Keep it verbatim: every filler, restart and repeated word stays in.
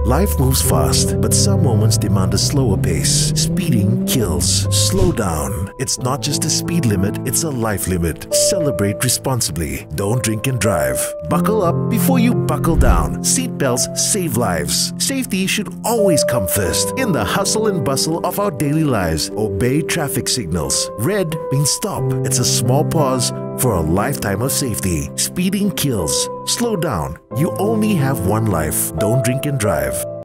Life moves fast, but some moments demand a slower pace. Speeding kills. Slow down. It's not just a speed limit, it's a life limit. Celebrate responsibly. Don't drink and drive. Buckle up before you buckle down. Seatbelts save lives. Safety should always come first. In the hustle and bustle of our daily lives, obey traffic signals. Red means stop. It's a small pause for a lifetime of safety. Speeding kills. Slow down. You only have one life. Don't drink and drive.